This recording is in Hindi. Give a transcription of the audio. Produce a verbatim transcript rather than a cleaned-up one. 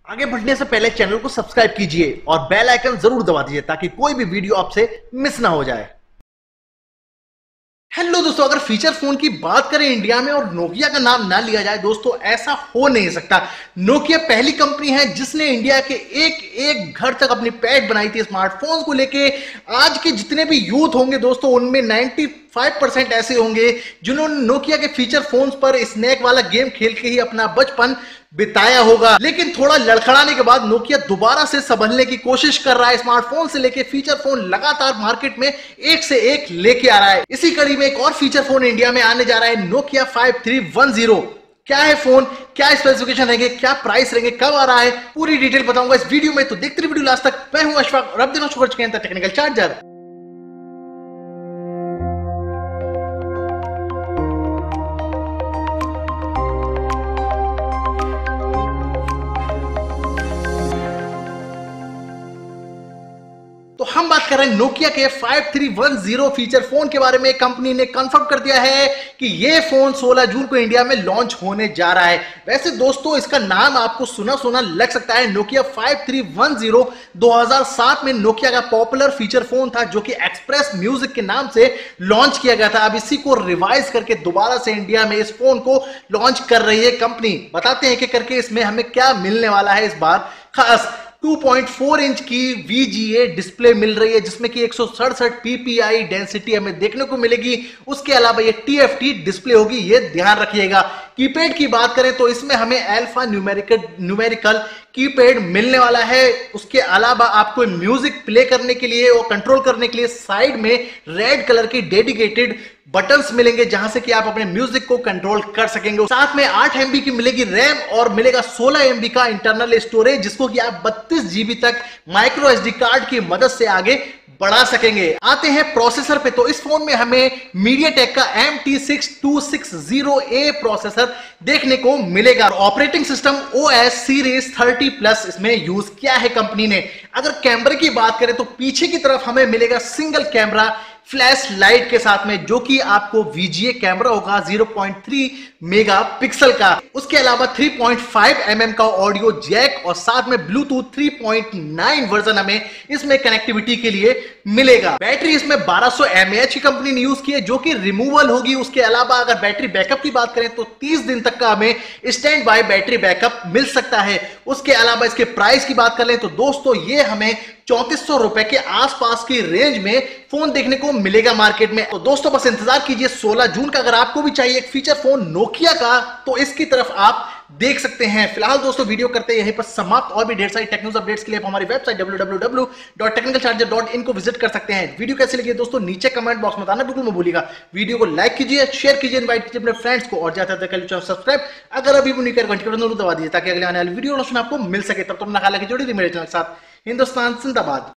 आगे बढ़ने से पहले चैनल को सब्सक्राइब कीजिए और बेल आइकन जरूर दबा दीजिए ताकि कोई भी वीडियो आपसे मिस ना हो जाए। हेलो दोस्तों, अगर फीचर फोन की बात करें इंडिया में और नोकिया का नाम ना लिया जाए दोस्तों, ऐसा हो नहीं सकता। नोकिया पहली कंपनी है जिसने इंडिया के एक एक घर तक अपनी पैठ बनाई थी स्मार्टफोन्स को लेके। आज के जितने भी यूथ होंगे दोस्तों, उनमें पचानवे परसेंट ऐसे होंगे जिन्होंने नोकिया के फीचर फोन्स पर स्नैक वाला गेम खेल के ही अपना बचपन बिताया होगा। लेकिन थोड़ा लड़खड़ाने के बाद नोकिया दोबारा से संभलने की कोशिश कर रहा है। स्मार्टफोन से लेके फीचर फोन लगातार मार्केट में एक से एक लेके आ रहा है। इसी कड़ी में एक और फीचर फोन इंडिया में आने जा रहा है, Nokia five three one zero. क्या है फोन, क्या स्पेसिफिकेशन रहेंगे, क्या प्राइस रहेंगे, कब आ रहा है, पूरी डिटेल बताऊंगा इस वीडियो में। तो देखते रहिए वीडियो लास्ट तक। मैं हूं अशफाक और अब दिनों शुरू कर चुके हैं टेक्निकल चार्जर। तो हम बात कर रहे हैं नोकिया के five three one zero feature phone के बारे में। कंपनी ने कंफर्म कर दिया है कि यह फोन सोलह जून को इंडिया में लॉन्च होने जा रहा है। वैसे दोस्तों, इसका नाम आपको सुना सुना लग सकता है। Nokia five three one zero दो हज़ार सात में नोकिया का पॉपुलर फीचर फोन था जो कि एक्सप्रेस म्यूजिक के नाम से लॉन्च किया गया था। अब इसी को रिवाइज करके दोबारा से इंडिया में इस फोन को लॉन्च कर रही है कंपनी। बताते हैं कि करके इसमें हमें क्या मिलने वाला है इस बार खास। टू पॉइंट फोर इंच की वी जी ए डिस्प्ले मिल रही है जिसमें कि एक सौ सड़सठ पी पी आई डेंसिटी हमें देखने को मिलेगी। उसके अलावा ये टी एफ टी डिस्प्ले होगी, ये ध्यान रखिएगा। कीपैड की बात करें तो इसमें हमें अल्फा न्यूमेरिकल न्यूमेरिकल कीपैड मिलने वाला है। उसके अलावा आपको म्यूजिक प्ले करने के लिए और कंट्रोल करने के लिए साइड में रेड कलर की डेडिकेटेड बटन्स मिलेंगे जहां से कि आप अपने म्यूजिक को कंट्रोल कर सकेंगे। साथ में आठ एम बी की मिलेगी रैम और मिलेगा सोलह एम बी का इंटरनल स्टोरेज जिसको कि आप बत्तीस जी बी तक माइक्रो एस डी कार्ड की मदद से आगे बढ़ा सकेंगे। आते हैं प्रोसेसर पे, तो इस फोन में हमें मीडियाटेक का M T six two six zero A processor देखने को मिलेगा। Operating system O S series thirty plus इसमें यूज किया है कंपनी ने। अगर कैमरे की बात करें तो पीछे की तरफ हमें मिलेगा सिंगल कैमरा फ्लैश लाइट के साथ में जो कि आपको वी जी ए कैमरा होगा ज़ीरो पॉइंट थ्री मेगापिक्सल का। उसके अलावा three point five M M का ऑडियो जैक और साथ में Bluetooth three point nine version हमें इसमें कनेक्टिविटी के लिए मिलेगा। बैटरी इसमें बारह सौ एम ए एच की कंपनी ने यूज की है जो कि रिमूवल होगी। उसके अलावा अगर बैटरी बैकअप की बात करें तो तीस दिन तक का हमें स्टैंड बाय बैटरी बैकअप मिल सकता है। उसके अलावा इसके प्राइस की बात कर लें तो दोस्तों ये हमें चौंतीस सौ रुपए के आसपास की रेंज में फोन देखने को मिलेगा मार्केट में। तो दोस्तों बस इंतजार कीजिए सोलह जून का। अगर आपको भी चाहिए एक फीचर फोन नोकिया का तो इसकी तरफ आप देख सकते हैं। फिलहाल दोस्तों वीडियो करते हैं यहीं पर समाप्त। और भी ढेर सारी टेक न्यूज़ अपडेट्स के लिए आप हमारी website W W W dot technical charger dot in को विजिट कर सकते हैं। वीडियो कैसे लगी दोस्तों नीचे कमेंट बॉक्स में बताना बिल्कुल मत भूलिएगा। वीडियो को लाइक कीजिए, शेयर कीजिए, इनवाइट कीजिए अपने फ्रेंड्स को और ज्यादा से ज्यादा सब्सक्राइब अगर अभी भी नहीं कर घंटे जरूर दबा दीजिए ताकि अगले आने वाली वीडियो नोटिफिकेशन आपको मिल सके। तब तक ना खाला की जोड़ी थी मेरे चैनल के साथ। हिंदुस्तान जिंदाबाद।